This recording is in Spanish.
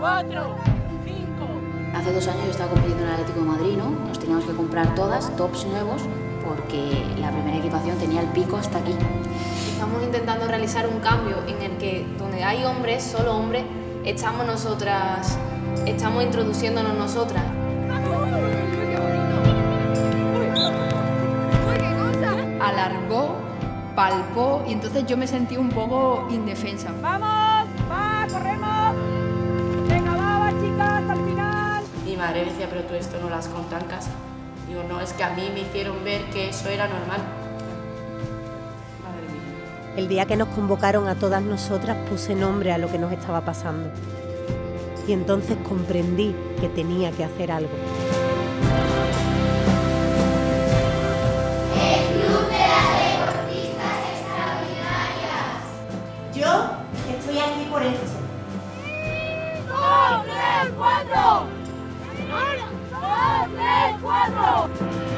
4, 5. Hace 2 años yo estaba compitiendo en el Atlético de Madrid, ¿no? Nos teníamos que comprar todas tops nuevos porque la primera equipación tenía el pico hasta aquí. Estamos intentando realizar un cambio en el que donde hay hombres, solo hombres, estamos nosotras, estamos introduciéndonos nosotras. Alargó, palpó y entonces yo me sentí un poco indefensa. ¡Vamos! ¡Va! ¡Corremos! ¡Venga, va, chicas, hasta el final! Mi madre decía, pero tú esto no lo has contado en casa. Digo, no, es que a mí me hicieron ver que eso era normal. Madre mía. El día que nos convocaron a todas nosotras puse nombre a lo que nos estaba pasando. Y entonces comprendí que tenía que hacer algo. Yo estoy aquí por esto. 2, 3, 4. 2, 3, 4.